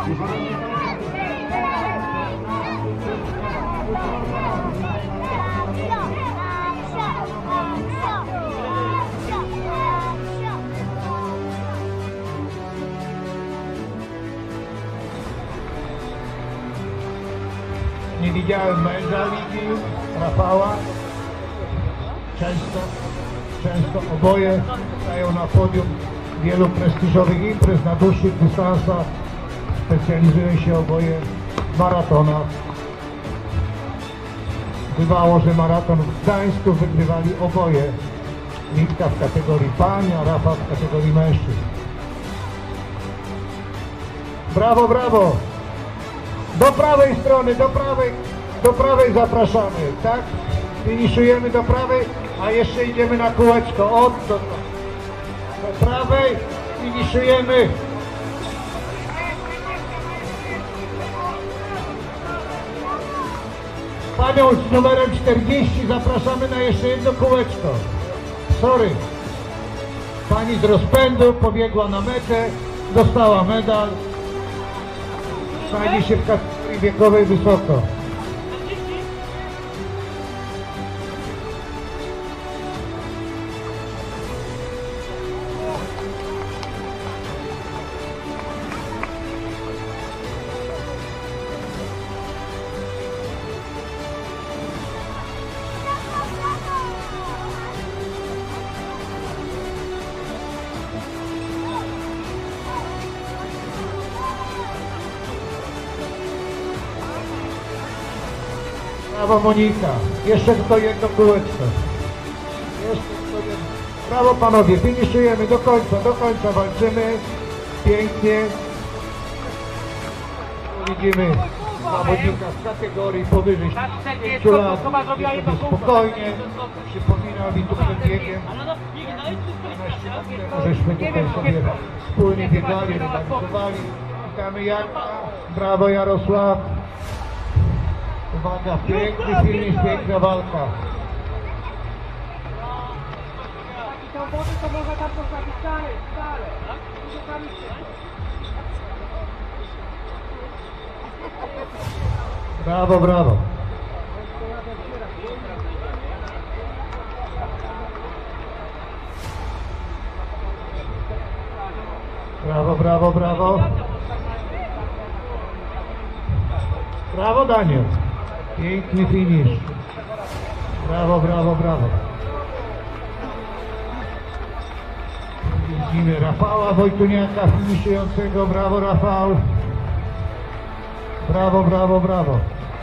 Nie widziałem męża Ligi, Rafała. Często oboje stają na podium wielu prestiżowych imprez na dłuższych dystansach. Specjalizują się oboje w maratonach. Bywało, że maraton w Gdańsku wygrywali oboje. Litka w kategorii pań, a Rafał w kategorii mężczyzn. Brawo, brawo! Do prawej strony, do prawej zapraszamy, tak? Finiszujemy do prawej, a jeszcze idziemy na kółeczko. Do prawej finiszujemy. Panią z numerem 40 zapraszamy na jeszcze jedno kółeczko. Sorry. Pani z rozpędu pobiegła na metę, dostała medal. Znajdzie się w kategorii wiekowej wysoko. Brawo Monika, jeszcze tylko jedno kółeczko. Brawo panowie, finiszujemy do końca walczymy. Pięknie. Widzimy zawodnika z kategorii powyżej 5 lat. Spokojnie, przypominał mi tu przed biegiem. 12 lat temu żeśmy tutaj sobie wspólnie biegali, rywalizowali. Witamy Janka, brawo Jarosław. Uwaga, piękny finisz, piękna walka. To można tam postawić stale. Brawo, brawo. Brawo, brawo, brawo. Brawo Daniel. Piękny finisz. Brawo, brawo, brawo. Widzimy Rafała Wojtuniaka finiszującego. Brawo Rafał. Brawo, brawo, brawo.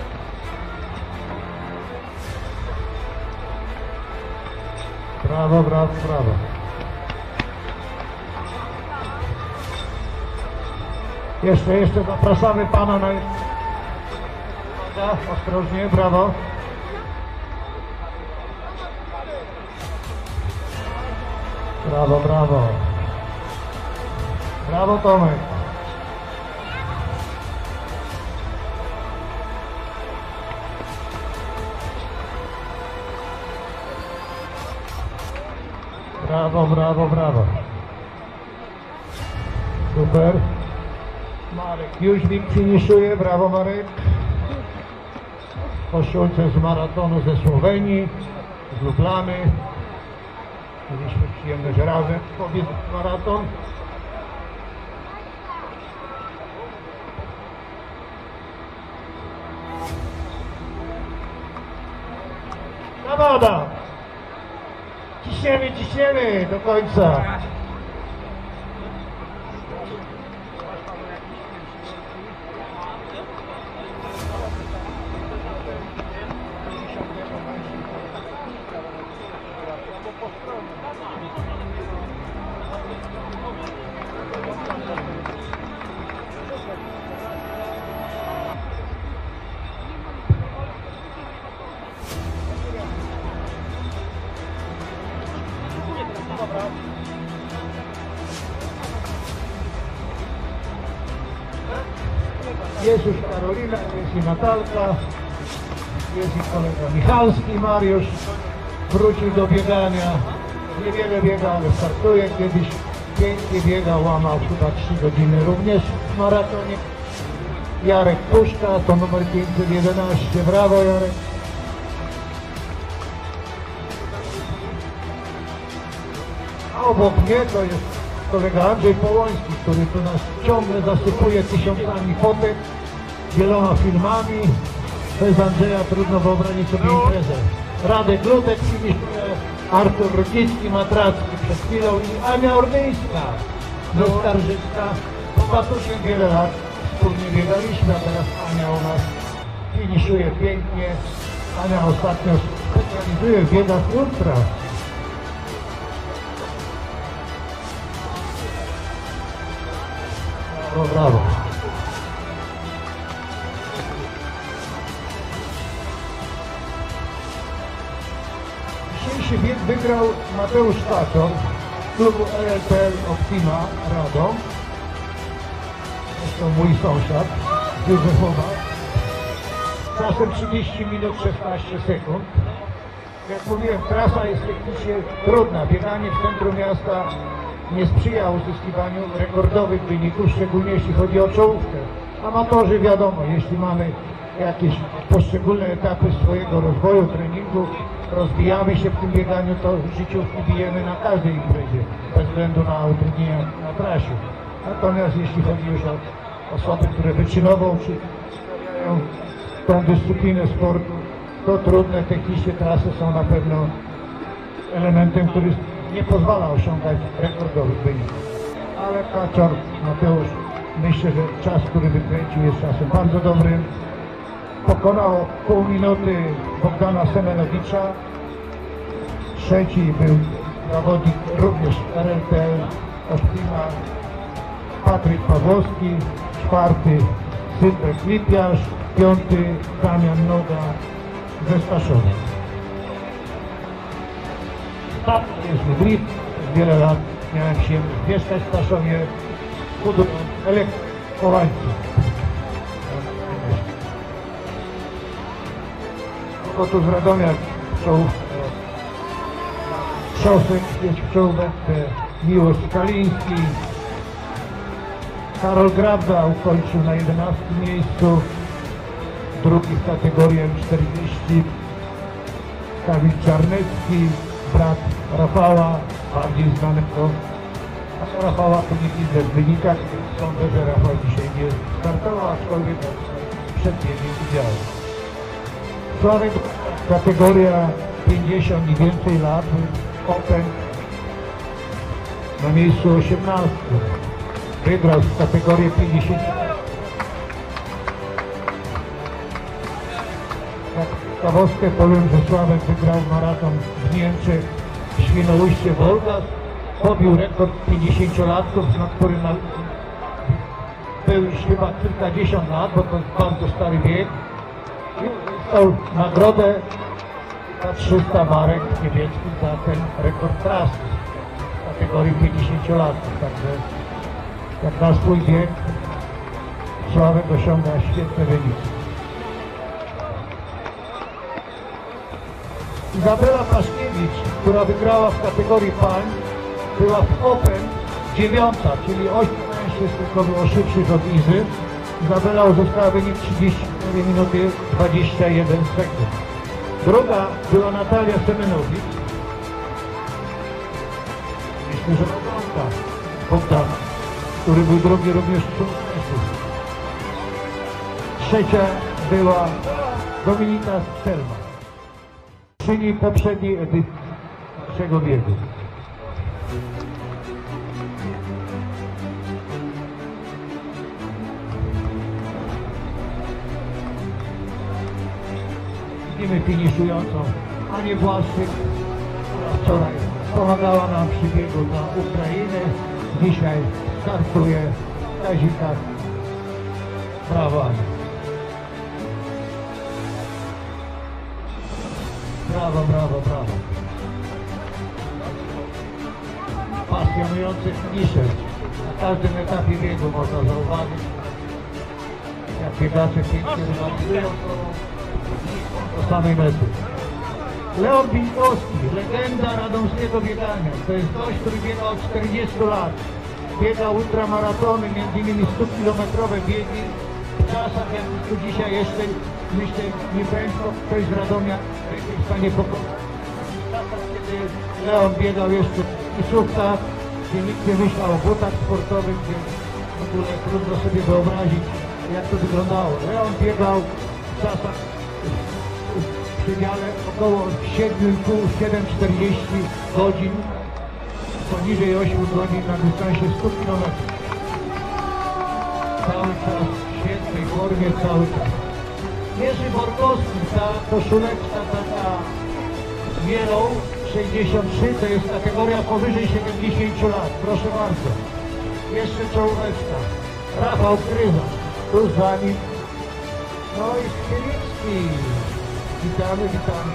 Brawo, brawo, brawo. Jeszcze zapraszamy pana na... Ostrożnie, brawo. Brawo, brawo. Brawo Tomek. Brawo, brawo, brawo. Super. Marek Jóźwik finiszuje, brawo Marek. Koszulce z maratonu ze Słowenii, z Lublany. Mieliśmy przyjemność razem pobiec maraton. Zawoda! Ciśniemy do końca. Jest już Karolina, jest i Natalka, jest i kolega Michalski, Mariusz wrócił do biegania, niewiele biega, ale startuje, kiedyś pięknie biegał, łamał chyba 3 godziny również w maratonie. Jarek Puszka, to numer 511. Brawo, Jarek. A obok mnie to jest kolega Andrzej Połoński, który tu nas ciągle zasypuje tysiącami fotek, wieloma filmami. Bez Andrzeja trudno wyobrazić sobie imprezę. Radek Ludek finiszuje, Artur Rudzicki, Matracki przed chwilą i Ania Ordyńska ze Skarżyska. Z Patusiem wiele lat wspólnie biegaliśmy, a teraz Ania u nas finiszuje pięknie. Ania ostatnio specjalizuje w biegach ultra. Brawo, brawo. Dzisiejszy bieg wygrał Mateusz Kaczor z klubu RLPL Optima Radom. Zresztą mój sąsiad z Józefowa. Czasem 30 minut 16 sekund. Jak mówiłem, trasa jest technicznie trudna. Bieganie w centrum miasta nie sprzyja uzyskiwaniu rekordowych wyników, szczególnie jeśli chodzi o czołówkę. Amatorzy wiadomo, jeśli mamy jakieś poszczególne etapy swojego rozwoju, treningu, rozwijamy się w tym bieganiu, to życiówki bijemy na każdej imprezie, bez względu na utrudnienia na trasie. Natomiast jeśli chodzi już o osoby, które wyczynowo uprawiają tą dyscyplinę sportu, to trudne technicznie trasy są na pewno elementem, który nie pozwala osiągać rekordowych wyników. Ale Kaczor, Mateusz, myślę, że czas, który wykręcił, jest czasem bardzo dobrym. Pokonał pół minuty Bogdana Semenowicza. Trzeci był zawodnik również RLPL Optima Patryk Pawłowski. Czwarty Sylwek Lipiarz. Piąty Damian Noga ze Staszowa. Tak, jest Ludwik. Przez wiele lat miałem się mieszkać w Staszowie. Budując elektrowańców. Oto z Radomia Szosek jest w czołówce, Miłosz Kaliński. Karol Grabda ukończył na 11 miejscu. Drugi w kategorii M40 Kamil Czarnecki, brat Rafała, bardziej znanego. A Rafała to nie widzę w wynikach, sądzę, że Rafał dzisiaj nie startował, aczkolwiek przed biegiem widziałem. Sławek, kategoria 50 i więcej lat, Open na miejscu 18. Wygrał w kategorię 50. Jak ciekawostkę powiem, że Sławek wygrał maraton w Niemczech w Świnoujście Wolga. Pobił rekord 50-latków, na którym był już chyba kilkadziesiąt lat, bo to jest bardzo stary wiek. Dostał nagrodę za 300 marek niemieckich za ten rekord trasy w kategorii 50-latków. Także jak na swój wiek Sławek osiąga świetne wyniki. Izabela Paszkiewicz, która wygrała w kategorii pań, była w Open 9, czyli 8 mężczyzn tylko było szybszych od Izy. Izabela uzyskała wynik 34 minuty 21 sekund. Druga była Natalia Semenowicz. Myślę, że Bogdan, który był drugi również wśród mężczyzn. Trzecia była Dominika Stelma, czyli poprzedniej edycji naszego biegu. Widzimy finiszującą Anię Błaszczyk, która wczoraj pomagała nam przy biegu na Ukrainę. Dzisiaj startuje w Kazikach. Brawo, Ania. Brawo, brawo, brawo. Pasjonujący finisher. Na każdym etapie biegu można zauważyć, jak biegacze pięknie rywalizują do samej mety. Leon Binkowski, legenda radomskiego biegania. To jest gość, który biega od 40 lat. Biega ultramaratony, m.in. 100-kilometrowe biegi. czasach, jak tu dzisiaj jeszcze, myślę, nie prędko ktoś z Radomia jest w stanie pokonać. W czasach, kiedy Leon biegał jeszcze w Kisówkach, gdzie nikt nie myślał o butach sportowych, gdzie w ogóle trudno sobie wyobrazić, jak to wyglądało. Leon biegał w czasach w przedziale około 7,5-7,40 godzin, poniżej 8 godzin na dystansie 100 km. Cały czas w świetnej formie, cały czas. Jerzy Borkowski, ta koszuleczka taka bielą 63, to jest kategoria powyżej 70 lat. Proszę bardzo. Jeszcze czołóweczka. Rafał Kryza, tu za nim. No i Chmielnicki. Witamy, witamy.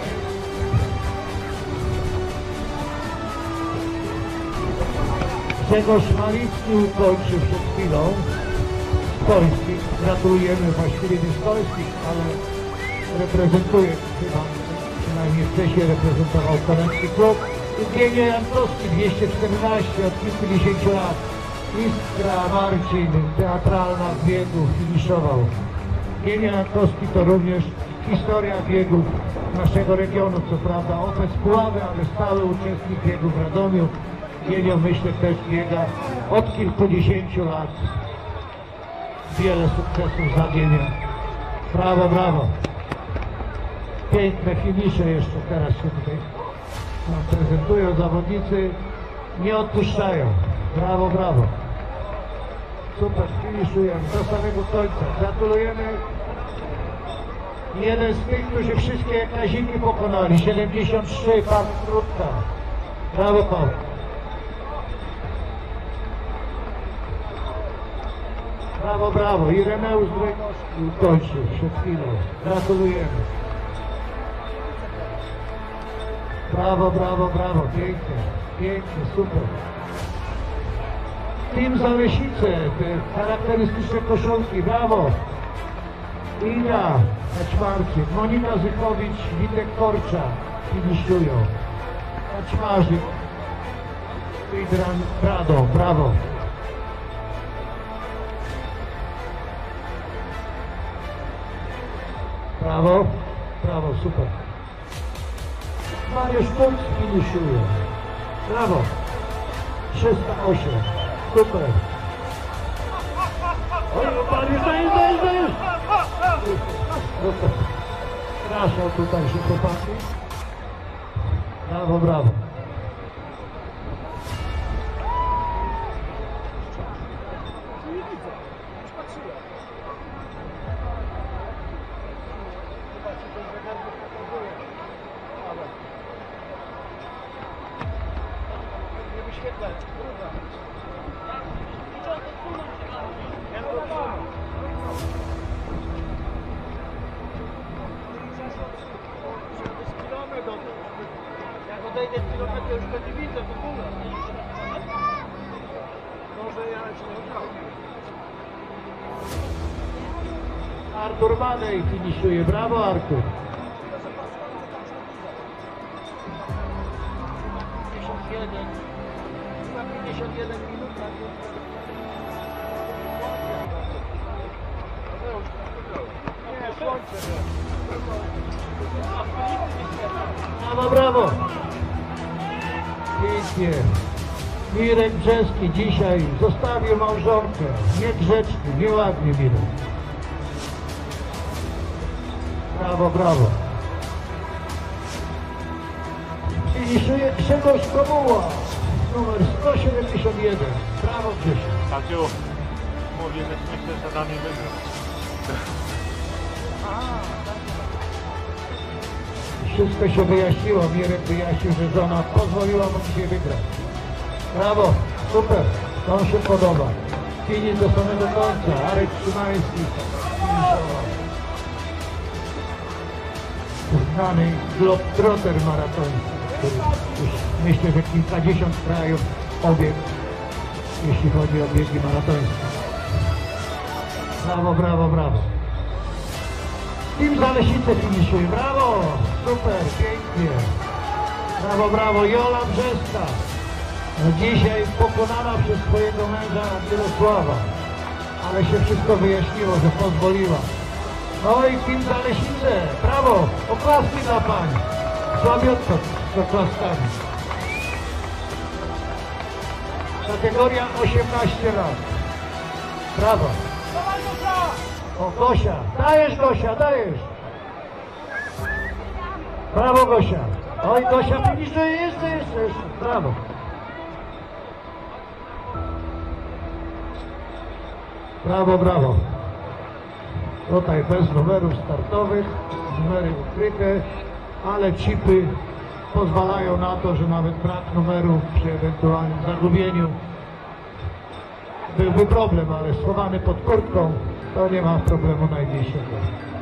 Grzegorz Malicki ukończył przed chwilą z Polski. Gratulujemy, właściwie nie z Polski, ale reprezentuje chyba, przynajmniej wcześniej reprezentował Koreański klub. Eugenio Jankowski, 214 od kilkudziesięciu lat. Iskra Marcin, teatralna z biegów, finiszował. Eugenio Jankowski to również historia biegów naszego regionu, co prawda OPES Puławy, ale stały uczestnik biegów w Radomiu. Eugenio, myślę, też biega od kilkudziesięciu lat. Wiele sukcesów za Gienio. Brawo, brawo. Piękne finisze jeszcze teraz się tutaj nam prezentują. Zawodnicy nie odpuszczają. Brawo, brawo. Super, finiszujemy do samego końca. Gratulujemy. Jeden z tych, którzy wszystkie kaziki pokonali. 73, pan Krótka. Brawo, Paweł. Brawo, brawo. Ireneusz Drejkowski ukończył przed chwilą. Gratulujemy. Brawo, brawo, brawo. Pięknie, pięknie, super. Team Zalesice, te charakterystyczne koszulki. Brawo. Ina Kaczmarczyk, Monika Zychowicz, Witek Korcza finiszują. Kaczmarzyk, Idran Prado, brawo. Brawo, brawo, super. Mariusz Kuc finiszuje. Brawo. 308. Super. Oj, Mariusz, dajesz. Super. Przepraszam tutaj się chłopaki. Brawo, brawo. Jak odejdę z kilometra, już go nie widzę w ogóle. Może ja się nie udało. Artur Madej finiszuje. Brawo, Artur. 51. Chyba 51 minut na nie, słońce. Brawo, brawo. Pięknie. Mirek Brzeski dzisiaj zostawił małżonkę. Niegrzeczny, nieładnie Mirek. Brawo, brawo. Finiszuje Grzegorz Komuła. Numer 171. Brawo, Grzesiu. Taciu, mówię, że myślę, że nami wygrał. Wszystko się wyjaśniło. Mirek wyjaśnił, że żona pozwoliła mu dzisiaj wygrać. Brawo, super. To się podoba. Finisz do samego końca. Arek Szymański finiszował. Znany globetrotter maratoński, który już myślę, że kilkadziesiąt krajów obiegł, jeśli chodzi o biegi maratońskie. Brawo, brawo, brawo. Team Zalesice finiszuje. Brawo! Super, pięknie. Brawo, brawo. Jola Brzeska. Dzisiaj pokonana przez swojego męża Mirosława. ale się wszystko wyjaśniło, że pozwoliła. No i Kim Zalesice, brawo, oklaski dla pań. Słabiutko z oklaskami. Kategoria 18 lat. Brawo. O, Gosia, dajesz Gosia, dajesz. Brawo Gosia. Oj, Gosia, finiszuje jeszcze. Brawo. Brawo. Tutaj bez numerów startowych, numery ukryte, ale chipy pozwalają na to, że nawet brak numerów przy ewentualnym zagubieniu byłby problem, ale schowany pod kurtką to nie ma problemu najmniejszego.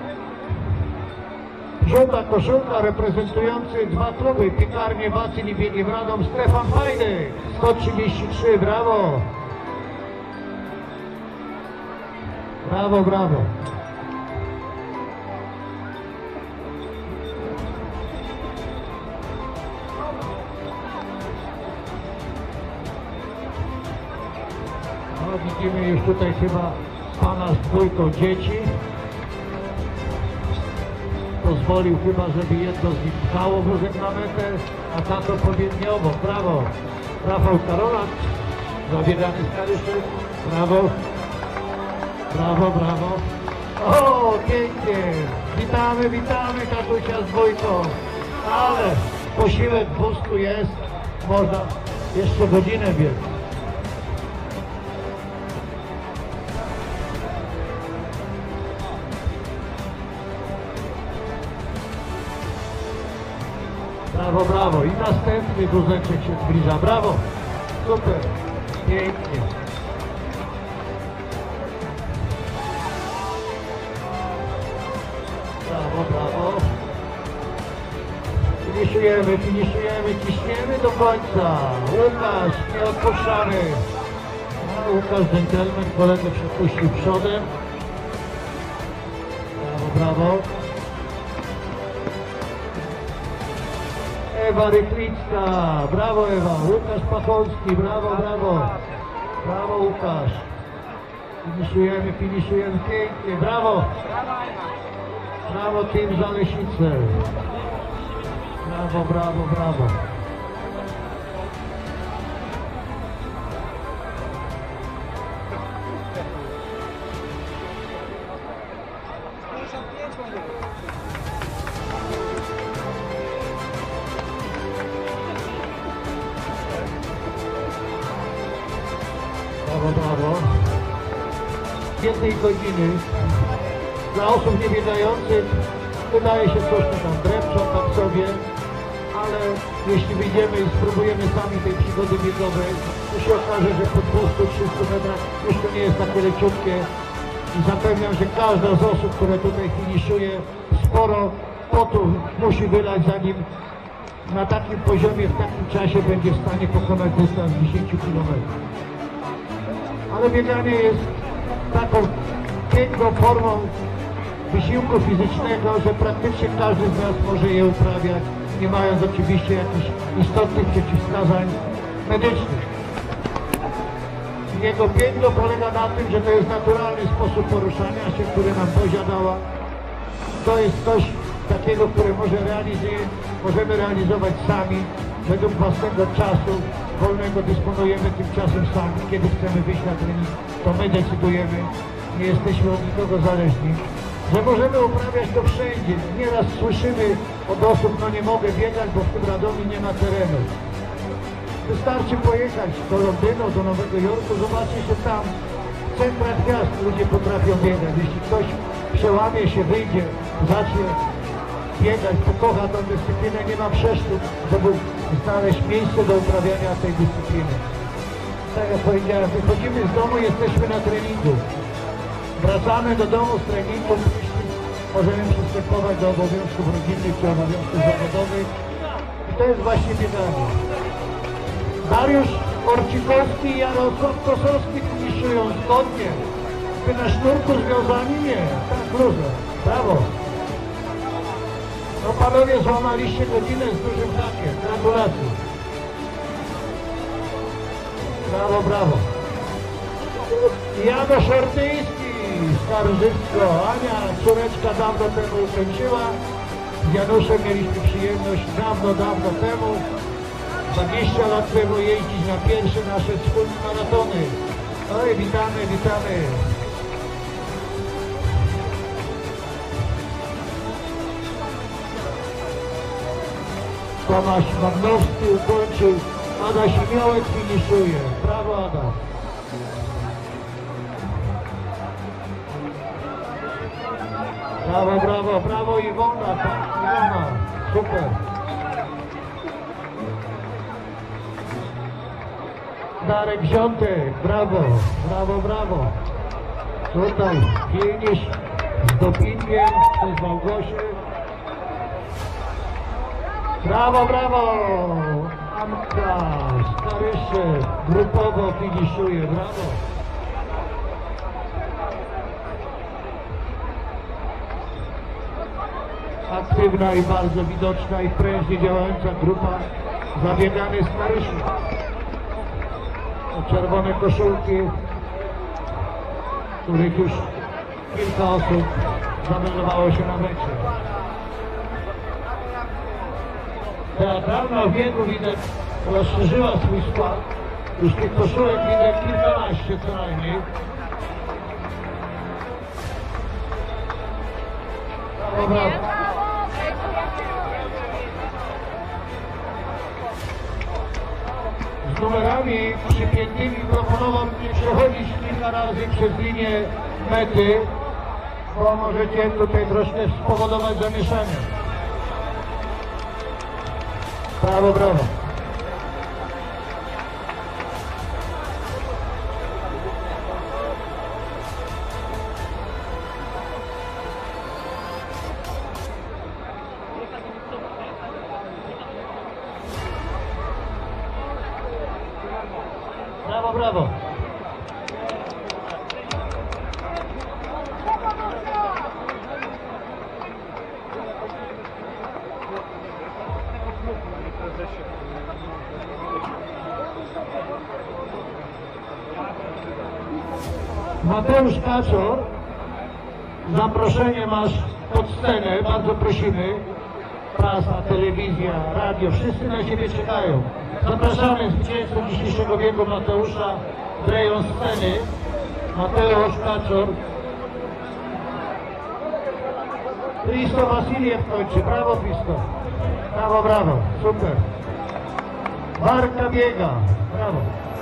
Żółta koszulka reprezentujący dwa kluby, Piekarnię Bacyn i Biegiem Radom, Stefan Fajny, 133, brawo! Brawo. No, widzimy już tutaj chyba pana z dwójką dzieci. Pozwolił chyba, żeby jedno z nich pchało wózek na metę, a tato pobiegnie obok. Brawo. Rafał Karolat, zabiegany z Karyszy. Brawo. O, pięknie. Witamy tatusia z dwójką. Ale posiłek w wózku jest. Można jeszcze godzinę biec. Brawo. I następny wózeczek się zbliża. Brawo. Super. Pięknie. Brawo. Finiszujemy, ciśniemy do końca. Łukasz, nieodpuszczany. No, Łukasz dżentelmen, kolegę przepuścił przodem. Brawo. Ewa Rychlicka, brawo Ewa. Łukasz Pacholski, brawo. Brawo Łukasz. Finiszujemy pięknie, brawo. Brawo Team Zalesice. Brawo. Brawo. Jednej godziny dla osób niebiegających wydaje się coś tam drepczą tam sobie, ale jeśli wyjdziemy i spróbujemy sami tej przygody biegowej, to się okaże, że po 200-300 metrach już to nie jest takie leciutkie i zapewniam, że każda z osób, które tutaj finiszuje, sporo potu musi wylać, zanim na takim poziomie, w takim czasie będzie w stanie pokonać dystans 10 km. Ale bieganie jest taką piękną formą wysiłku fizycznego, że praktycznie każdy z nas może je uprawiać, nie mając oczywiście jakichś istotnych przeciwwskazań medycznych. Jego piękno polega na tym, że to jest naturalny sposób poruszania się, który nam Bozia dała. To jest coś takiego, które możemy realizować sami, według własnego czasu wolnego dysponujemy tym czasem sami. Kiedy chcemy wyjść na trening, to my decydujemy, nie jesteśmy od nikogo zależni. Że możemy uprawiać to wszędzie. Nieraz słyszymy od osób, no nie mogę biegać, bo w tym Radomiu nie ma terenu. Wystarczy pojechać do Londynu, do Nowego Jorku, zobaczyć, że tam w centrach miast ludzie potrafią biegać. Jeśli ktoś przełamie się, wyjdzie, zacznie biegać, pokocha tę dyscyplinę, nie ma przeszkód, żeby znaleźć miejsce do uprawiania tej dyscypliny. Tak jak powiedziałem, wychodzimy z domu, jesteśmy na treningu. Wracamy do domu z treningu, możemy przystępować do obowiązków rodzinnych czy obowiązków zawodowych. I to jest właśnie bieganie. Dariusz Orcikowski i Jarosław Kosowski finiszują zgodnie. Wy na sznurku związani? Nie. Tak, luźno. Brawo. No panowie, złamaliście godzinę z dużym hakiem. Gratulacje. Brawo. Janusz Ortyński, Skarżysko. Ania, córeczka dawno temu ukończyła. Z Januszem mieliśmy przyjemność dawno temu, 20 lat temu jeździć na pierwsze nasze wspólne maratony. Oj, witamy, witamy. Tomasz Magnowski ukończył, Adaś Imiołek finiszuje. Brawo, Ada. Brawo, brawo, brawo Iwona, tak, Iwona, super. Darek Ziątek, brawo, brawo, brawo. Tutaj finisz z dopingiem przez Małgosię. Brawo, brawo! Anka, Staryszy, grupowo finiszuje, brawo. Aktywna i bardzo widoczna i prężnie działająca grupa zabiegany Staryszy. Czerwone koszulki, których już kilka osób zameldowało się na mecie. Teatralna w wieku widać rozszerzyła swój skład. Już tych koszulek widać kilkanaście co najmniej. Brawo, brawo. Z numerami przypiętymi proponowałbym nie przechodzić kilka razy przez linię mety, bo możecie tutaj troszkę spowodować zamieszanie. Brawo, brawo. Brawo, brawo. Mateusz Kaczor, zaproszenie masz pod scenę, bardzo prosimy. Prasa, telewizja, radio, wszyscy na Ciebie czekają. Zapraszamy zwycięzcę dzisiejszego biegu Mateusza w rejon sceny. Mateusz Kaczor. Christo Wasiliew kończy, brawo Christo. Brawo, brawo, super. Marka biega, brawo.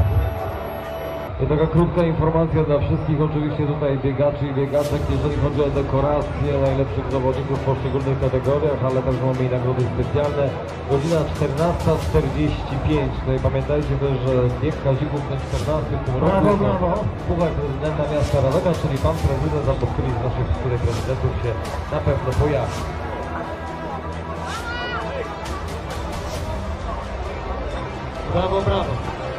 I taka krótka informacja dla wszystkich oczywiście tutaj biegaczy i biegaczek, jeżeli chodzi o dekorację najlepszych zawodników w poszczególnych kategoriach, ale także mamy i nagrody specjalne. Godzina 14:45. No i pamiętajcie też, że bieg Kazików ten 14 w tym roku. Brawo, brawo. Puchar prezydenta miasta Radomia, czyli pan prezydent albo któryś z naszych prezydentów się na pewno pojawi. Brawo, brawo.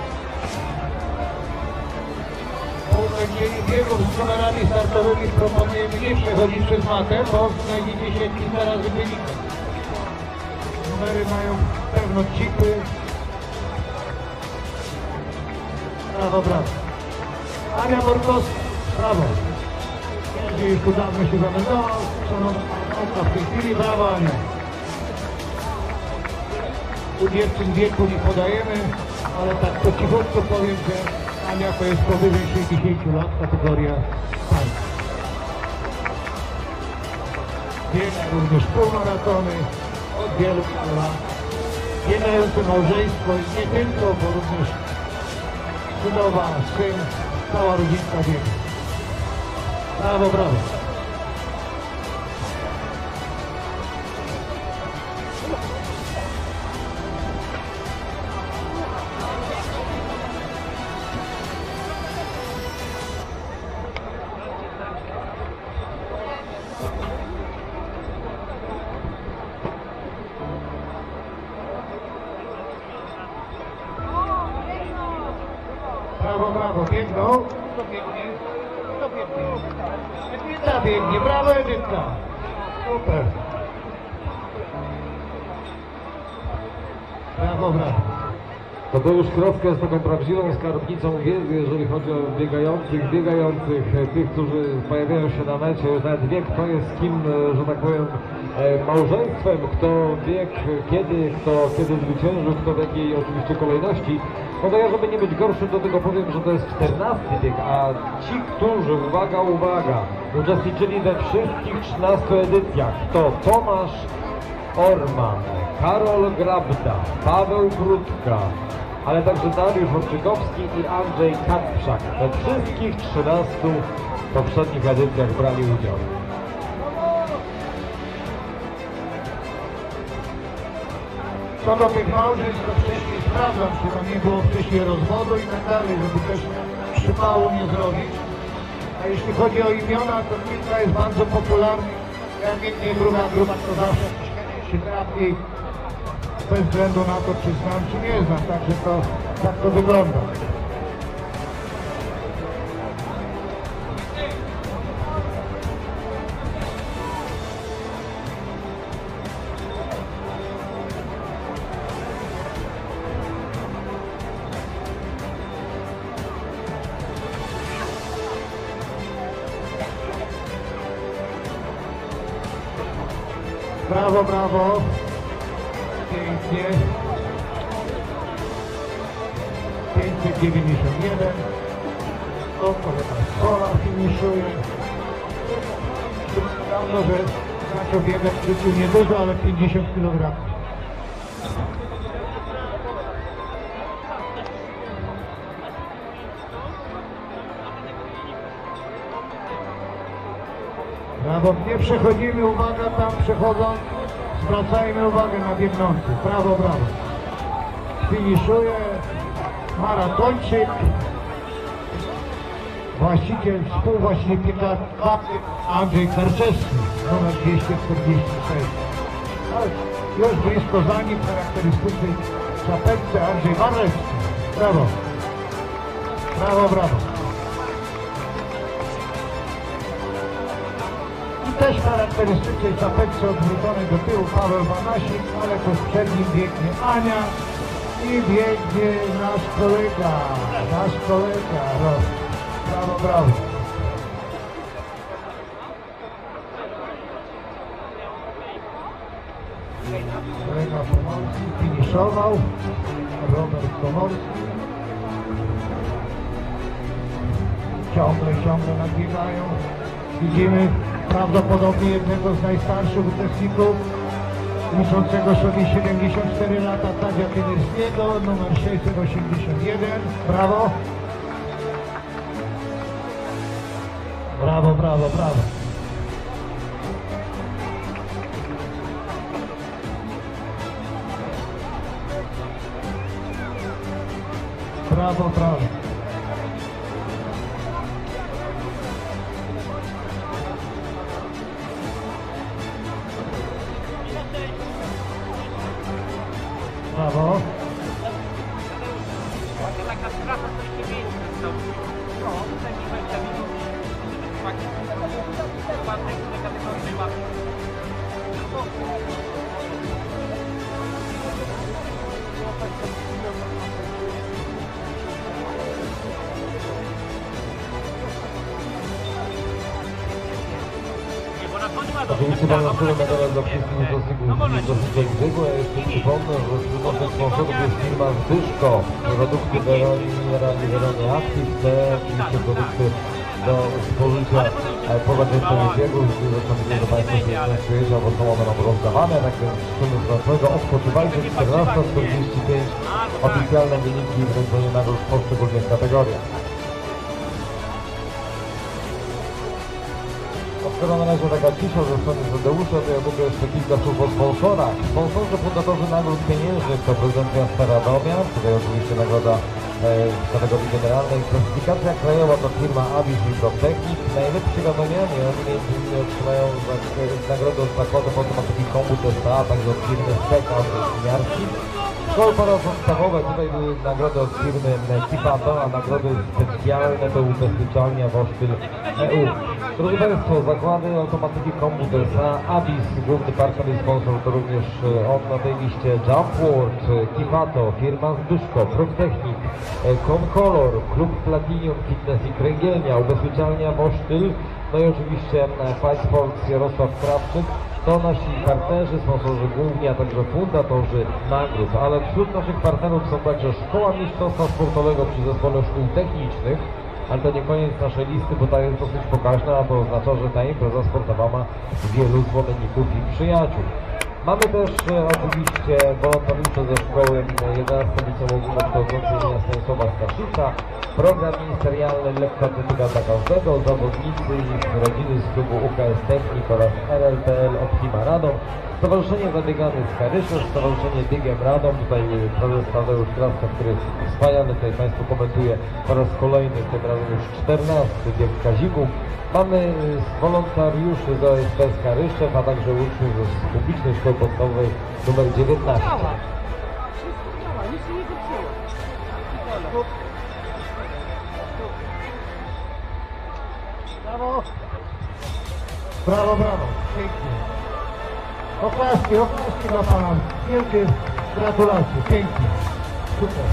Po ukończeniu biegów z numerami startowymi proponujemy nie przechodzić przez matę, bo znajdziecie się kilka razy wynikiem. Numery mają pewno chipy. Brawo, brawo. Ania Borkowska, brawo. Jerzy już tu dawno się zameldował, szanowna w tej chwili, brawo Ania. U dziewczyn wieku nie podajemy, ale tak po cichutku powiem, że Ania to jest powyżej 60 lat, kategoria pańska. Biega również półmaratony od wielu lat. Biegające małżeństwo i nie tylko, bo również synowa, syn, cała rodzinka biega. Brawo, brawo. Brawo, brawo, biegną. Kto biegnie? Kto biegnie? Edyta biegnie, brawo Edyta. Super. Brawo, brawo. Tadeusz Krowka jest taką prawdziwą skarbnicą wiedzy, jeżeli chodzi o biegających, tych, którzy pojawiają się na mecie, już nawet wie, kto jest kim, że tak powiem, małżeństwem, kto wie, kto kiedy zwyciężył, kto w jakiej oczywiście kolejności. No to ja, żeby nie być gorszym, do tego powiem, że to jest 14 bieg, a ci, którzy, uwaga, uczestniczyli we wszystkich 13 edycjach, to Tomasz Orman, Karol Grabda, Paweł Krótka, ale także Dariusz Orczykowski i Andrzej Katprzak. We wszystkich 13 poprzednich edycjach brali udział. Co do tych małżeństw, to wcześniej sprawdzam, czy tam nie było wcześniej rozwodu i tak dalej, żeby też przypału nie zrobić. A jeśli chodzi o imiona, to kilka jest bardzo popularnych. Jak nie gruba, to zawsze się trafi bez względu na to, czy znam, czy nie znam. Także tak to wygląda. Brawo, brawo. Pięknie. 591. O, kolega Sola finiszuje. Dawno, że zaczął biegać w życiu niedużo, ale 50 kg. Brawo, nie przechodzimy, uwaga, tam przechodząc, zwracajmy uwagę na biegnących. Brawo, brawo. Finiszuje maratończyk, właściciel, współwłaściciel piekarni Andrzej Karczewski, numer 246. Ale już blisko za nim charakterystycznej czapeczce Andrzej Marlewski. Brawo. Brawo, brawo. Też charakterystycznej czapeczce odwróconej do tyłu Paweł Banasik, ale to przed nim biegnie Ania i biegnie nasz kolega. No. Brawo, brawo. Kolega Pomorski finiszował, Robert Pomorski. Ciągle nadbiegają. Widzimy prawdopodobnie jednego z najstarszych uczestników, liczącego sobie 74 lata, Tadzia Kynyrskiego, numer 681. Brawo. Brawo, brawo, brawo. Brawo, brawo. Brawo. Taka strata coś nie miejsce w domu. No, taki 20 minut. Ładnej kategorii łapy. Oczywiście Pan Marcelo medal dla wszystkich uczestników biegu. Ja jeszcze przypomnę, że skutecznych sponsorów jest firma Zbyszko. Produkty Veroni Active, te oczywiście produkty do spożycia poza częścią biegu. Zresztą widzę, że Państwo się interesujecie, bo są one nam rozdawane. Tak więc życzymy zdrowego. Odpoczywajcie 14:45. Oficjalne wyniki i wręczenie nagród w poszczególnych kategoriach. Skoro na razie taka cisza ze strony Tadeusza, to ja mówię jeszcze kilka słów o sponsorach. Sponsorzy, fundatorzy nagród pieniężnych to prezydent miasta Radomia, tutaj oczywiście nagroda w kategorii generalnej. Klasyfikacja krajowa to firma Avis Mikrotechnik. Najlepsi radomianie, oni między innymi otrzymają nagrodę od zakładu automatyki Kombut S.A., także od firmy Spek Andrzej Winiarski. Kolpara podstawowe, tutaj były nagrody od firmy Kifato, a nagrody specjalne to ubezpieczalnia Wosztyl EU. Drodzy Państwo, zakłady automatyki Computers, Abyss, główny partner i sponsor, to również on na tej liście Jump World, Kifato, firma Zbyszko, Proftechnik, Concolor, Klub Platinum Fitness i Kręgielnia, ubezpieczalnia Wosztyl, no i oczywiście Fight Sports Jarosław Krawczyk. To nasi partnerzy, sponsorzy główni, a także fundatorzy nagród. Ale wśród naszych partnerów są także Szkoła Mistrzostwa Sportowego przy Zespole Szkół Technicznych. Ale to nie koniec naszej listy, bo ta jest dosyć pokaźna, a to oznacza, że ta impreza sportowa ma wielu zwolenników i przyjaciół. Mamy też oczywiście wolontariusze ze szkoły 11 liceum ogólnokształcącej imienia Stanisława Staszica, program ministerialny lekkoatletyka dla każdego, zawodnicy i rodziny z klubu UKS Technik oraz RLPL Optima Radom, Stowarzyszenie Zabiegany z Karyszesz, Stowarzyszenie Biegiem Radom, tutaj prezes Tadeusz Kraska, który wspaniale tutaj Państwu komentuje po raz kolejny, tym razem już 14 bieg Kazimów. Mamy wolontariuszy z OSP z Karyszew, a także uczniów z publicznej szkoły podstawowej numer 19. Brawo! Brawo, brawo, pięknie. Oklaski dla Pana. Wielkie gratulacje, pięknie. Super.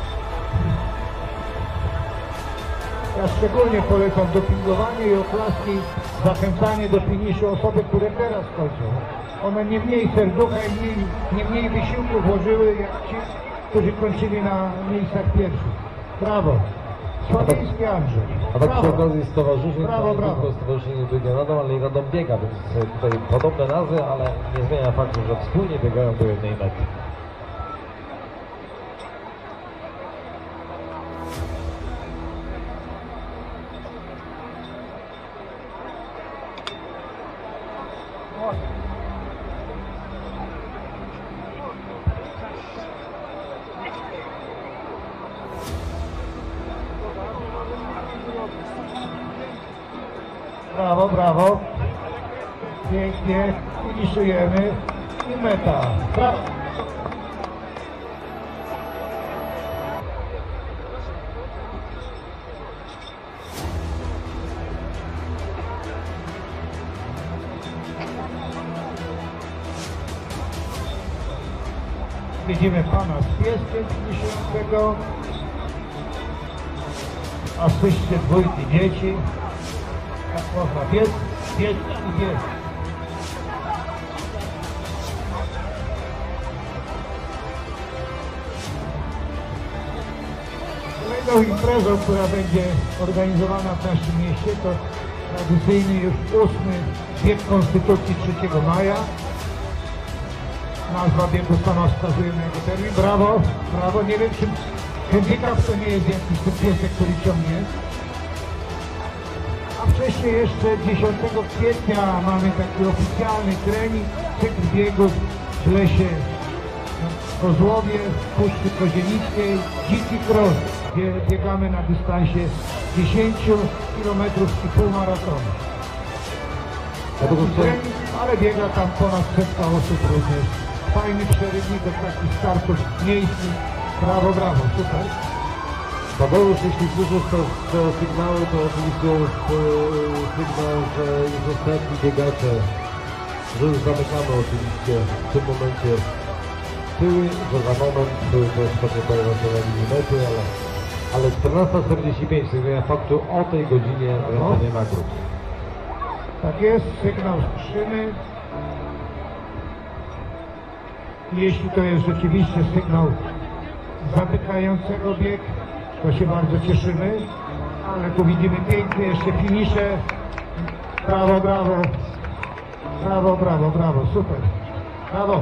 Ja szczególnie polecam dopingowanie i oklaski, zachęcanie do finiszu osoby, które teraz kończą. One nie mniej serducha i nie mniej wysiłku włożyły jak ci, którzy kończyli na miejscach pierwszych. Brawo. Sławiński Andrzej. A tak przy okazji stowarzyszeń, brawo, to nie brawo. tylko Stowarzyszenie Biega Radom, ale i Radom Biega, więc tutaj podobne nazwy, ale nie zmienia faktu, że wspólnie biegają do jednej mety. Brawo, brawo. Pięknie. Finiszujemy. I meta. Brawo. Widzimy Pana z pieskiem finiszującego. Asyście dwójki dzieci. Jak można biec, biec i biec. Kolejną imprezą, która będzie organizowana w naszym mieście, to tradycyjny już 8. bieg Konstytucji 3 maja. Nazwa biegu sama wskazuje na jego termin. Brawo, brawo. Nie wiem, czy handicap to nie jest jakiś ten piesek, który ciągnie. A wcześniej jeszcze 10 kwietnia mamy taki oficjalny trening, cykl biegów w lesie Kozłowie, w Puszczy Kozienickiej, Dziki Cross, gdzie biegamy na dystansie 10 km i półmaratonu. Trening, ale biega tam ponad 100 osób również. Fajny przerywnik do takich startów miejskich. Brawo, brawo, super. Tadeusz, jeśli słyszysz te sygnały, to oczywiście jest sygnał, że już ostatni biegacze, że już zamykamy oczywiście w tym momencie tyły, że za moment też pewnie pojawią się na linii mety, ale 14:45, to zmienia faktu o tej godzinie wręczenie nagród. Tak jest, sygnał skrzyny. Jeśli to jest rzeczywiście sygnał zamykającego bieg, to się bardzo cieszymy, ale tu widzimy pięknie jeszcze finisze. Brawo, brawo, brawo, brawo, brawo, super, brawo.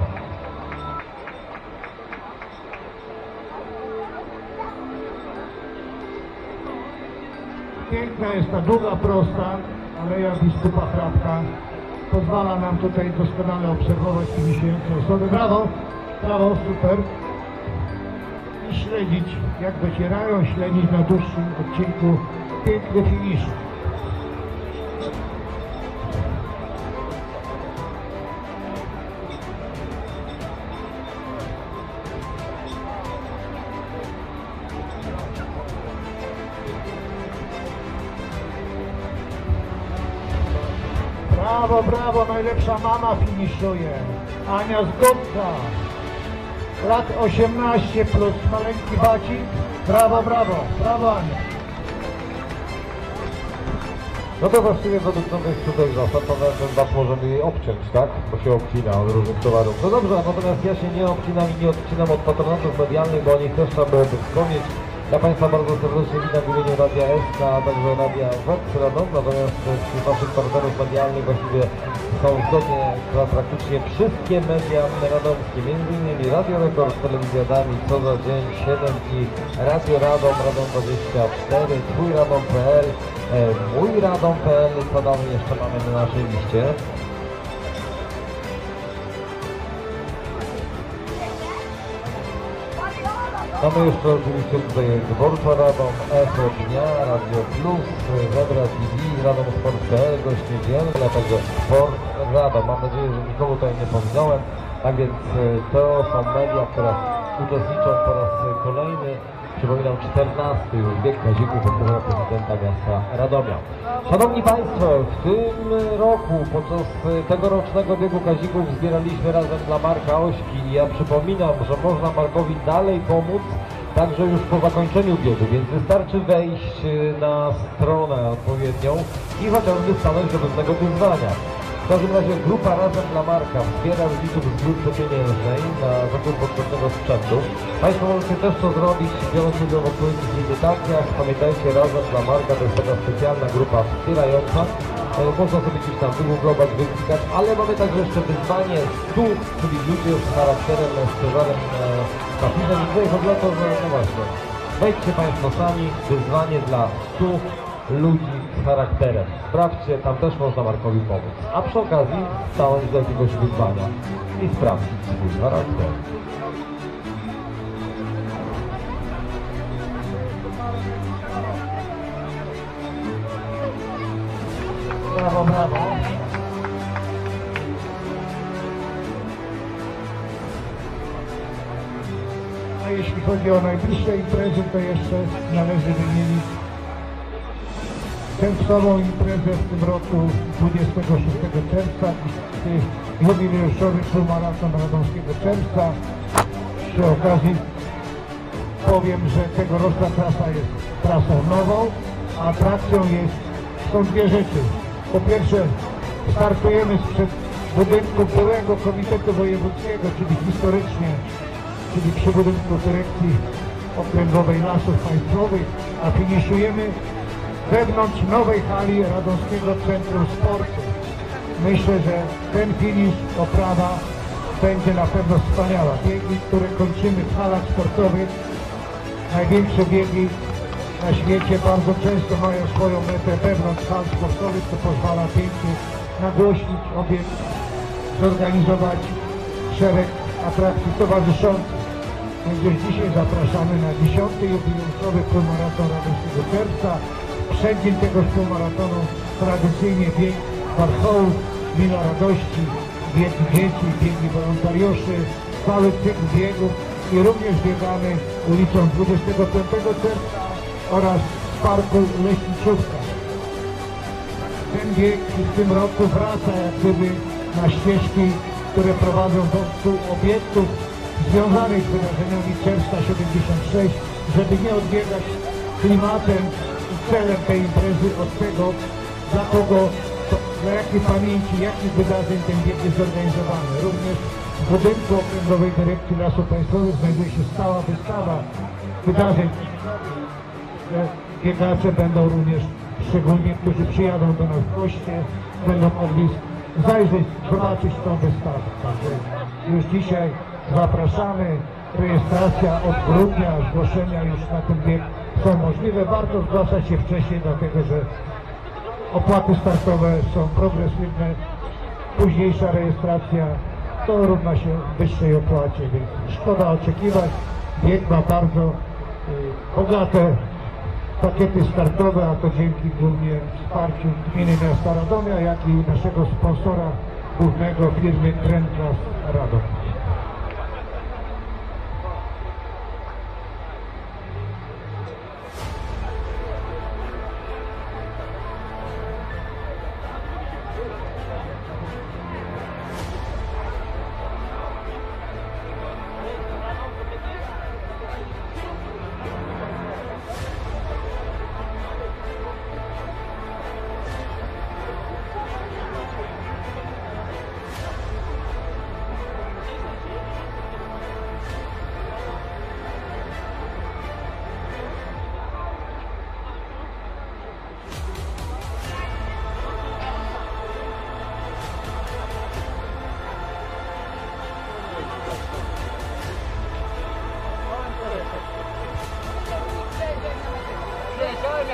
Piękna jest ta długa, prosta aleja biskupa Hrabka. Pozwala nam tutaj doskonale obserwować finiszujące osoby. Brawo, brawo, super. I śledzić, jak docierają, śledzić na dłuższym odcinku piękny finisz. Brawo, brawo, najlepsza mama finiszuje. Ania Zgodka. Lat 18 plus maleńki bacik. Brawo, brawo, brawo Ania. No to właściwie według nowych tutaj zasad, to ten VAT możemy jej obciąć, tak? Bo się obcina od różnych towarów. No dobrze, natomiast ja się nie obcinam i nie odcinam od patronatów medialnych, bo o nich też trzeba byłoby wspomnieć. Ja Państwa bardzo serdecznie witam w imieniu Radia SK, a także Radia WOX Radom, natomiast wśród naszych partnerów medialnych właściwie są zgodnie praktycznie wszystkie media radomskie, m.in. Radio Rekord, Telewizja Dami, Co za dzień, 7 i Radio Radom, Radom 24, Twój Radom.pl, Mój Radom.pl, co tam jeszcze mamy na naszej liście. Mamy jeszcze oczywiście tutaj Dworcza Radom, Echo Dnia, Radio Plus, Zebra TV, Radom Sport.pl, Gość Niedzielny, a także Sport Radom. Mam nadzieję, że nikogo tutaj nie pominąłem. Tak więc to są media, które uczestniczą po raz kolejny. Przypominam, 14 już bieg Kazików podczas prezydenta miasta Radomia. Szanowni Państwo, w tym roku podczas tegorocznego biegu Kazików zbieraliśmy razem dla Marka Ośki i ja przypominam, że można Markowi dalej pomóc także już po zakończeniu biegu, więc wystarczy wejść na stronę odpowiednią i chociażby stanąć do pewnego wyzwania. W każdym razie grupa Razem dla Marka wspiera rodziców z grupy pieniężnej na zakup potrzebnego sprzętu. Państwo możecie też to zrobić, biorąc udział w odpowiednich licytacjach. Pamiętajcie, Razem dla Marka to jest taka specjalna grupa wspierająca. Można sobie gdzieś tam wygooglować, wyklikać, ale mamy także jeszcze wyzwanie 100, czyli ludzie z charakterem, z ciężarem napisem. I tutaj chodzi o to, że no właśnie, wejdźcie Państwo sami, wyzwanie dla 100 ludzi z charakterem. Sprawdźcie, tam też można Markowi pomóc. A przy okazji stanąć do jakiegoś wyzwania i sprawdzić swój charakter. Brawo, brawo. A jeśli chodzi o najbliższe imprezy, to jeszcze należy wymienić tęczową imprezę w tym roku 26 czerwca i jubileuszowy półmaraton Radomskiego Czerwca. Przy okazji powiem, że tegoroczna trasa jest trasą nową, a atrakcją są dwie rzeczy. Po pierwsze, startujemy sprzed budynku byłego Komitetu Wojewódzkiego, czyli historycznie, czyli przy budynku Dyrekcji Okręgowej Lasów Państwowych, a finiszujemy wewnątrz nowej hali Radomskiego Centrum Sportu. Myślę, że ten finisz, oprawa będzie na pewno wspaniała. Biegi, które kończymy w halach sportowych, największe biegi na świecie bardzo często mają swoją metę wewnątrz hal sportowych, co pozwala pięknie nagłośnić obiekt, zorganizować szereg atrakcji towarzyszących. Więc już dzisiaj zapraszamy na 10. jubileuszowy półmaraton Radomskiego Czerwca. Przeddzień tegoż półmaratonu tradycyjnie bieg warchołów, Mila Radości, biegi dzieci, biegi wolontariuszy, cały cykl biegów i również biegamy ulicą 25 czerwca oraz w parku Leśniczówka. Ten bieg w tym roku wraca jak gdyby na ścieżki, które prowadzą do obiektów związanych z wydarzeniami Czerwca 76, żeby nie odbiegać klimatem i celem tej imprezy od tego, dla kogo, dla jakiej pamięci, jakich wydarzeń ten bieg jest zorganizowany. Również w budynku Okręgowej Dyrekcji Lasów Państwowych znajduje się stała wystawa wydarzeń. Biegacze będą również, szczególnie którzy przyjadą do nas w goście, będą mogli zajrzeć, zobaczyć tą wystawę. Także już dzisiaj zapraszamy. Rejestracja od grudnia, zgłoszenia już na ten bieg są możliwe. Warto zgłaszać się wcześniej, dlatego że opłaty startowe są progresywne. Późniejsza rejestracja to równa się wyższej opłacie, więc szkoda oczekiwać. Bieg ma bardzo bogate pakiety startowe, a to dzięki głównie wsparciu gminy miasta Radomia, jak i naszego sponsora głównego, firmy Trendclass Radom.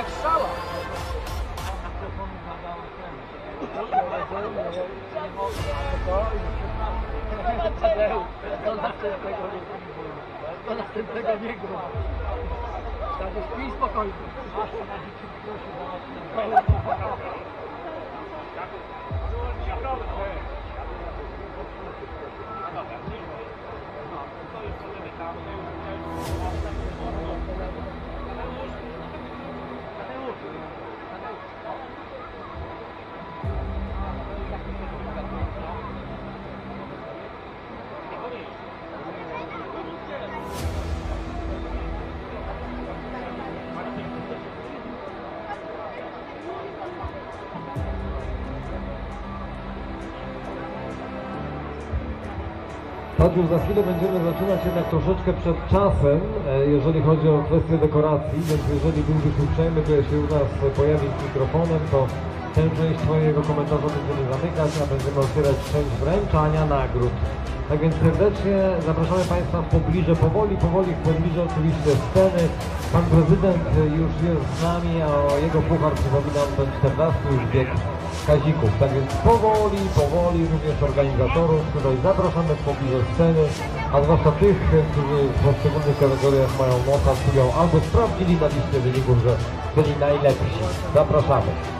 strzała. Do następnego nie gra. Także śpij spokojnie. Tak, już za chwilę będziemy zaczynać jednak troszeczkę przed czasem, jeżeli chodzi o kwestię dekoracji, więc jeżeli byłbyś uprzejmy, to jeśli u nas pojawi z mikrofonem, to tę część twojego komentarza będziemy zamykać, a będziemy otwierać część wręczania nagród. Tak więc serdecznie zapraszamy Państwa w pobliże, powoli w pobliże oczywiście sceny. Pan prezydent już jest z nami, a jego puchar, przypominam, ten 14 już bieg Kazików. Tak więc powoli również organizatorów tutaj zapraszamy w pobliże sceny, a zwłaszcza tych, którzy w poszczególnych kategoriach mają nosa, czują albo sprawdzili na liście wyników, że byli najlepsi. Zapraszamy.